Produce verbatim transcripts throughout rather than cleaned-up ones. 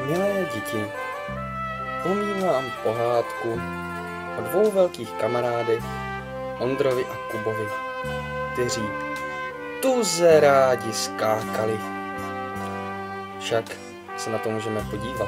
Milé děti, povím vám pohádku o dvou velkých kamarádech, Ondrovi a Kubovi, kteří tuze rádi skákali. Však se na to můžeme podívat.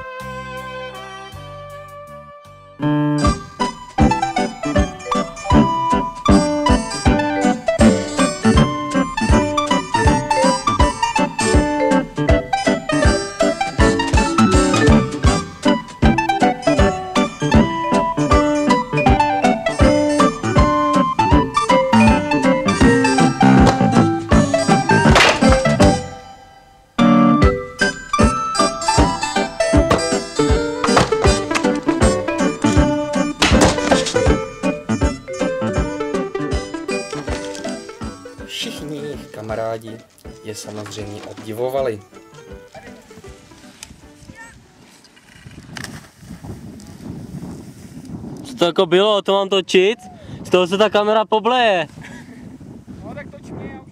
Všichni jejich kamarádi je samozřejmě obdivovali. Co to jako bylo? To mám točit? Z toho se ta kamera pobleje. No tak toč mě, já už...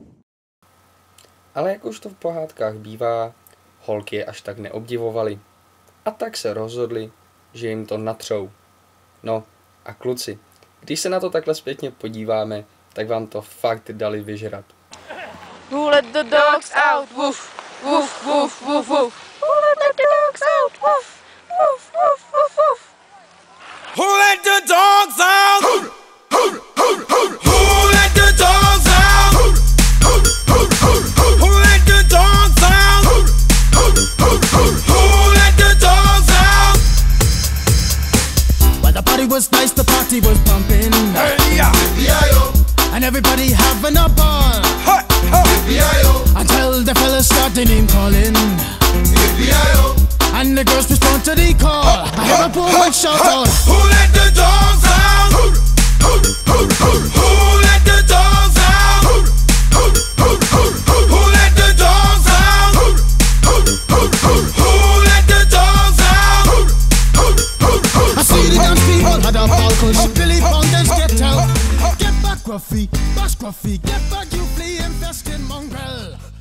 Ale jak už to v pohádkách bývá, holky je až tak neobdivovali. A tak se rozhodli, že jim to natřou. No a kluci, když se na to takhle zpětně podíváme, tak vám to fakt dali vyžrat. Who let the dogs out? Woof, woof, woof, woof, woof. Who let the dogs out? Woof, woof, woof, woof, woof. Who let the dogs out? Who, who, who, who, who let the dogs out? Who, who, who, who, who let the dogs out? Who, who, who, who let the dogs out? Well, the party was nice, the party was pumping. Hey, yeah, yeah, And everybody having a ball. hey, hey, yeah, Until the fellas start the name calling. yeah, And the girls respond to the call. I have a poor one shout out. Who let the dogs out? Who, who, who, who, who let the dogs out? Who, who, who, who, who let the dogs out? Who, who, who, who, who let the dogs out? Who, who, who, who, I see the dance people had a ball push. Billy Fountains get out. Get back, Gruffy, bash Gruffy. Get back, you flea infested mongrel.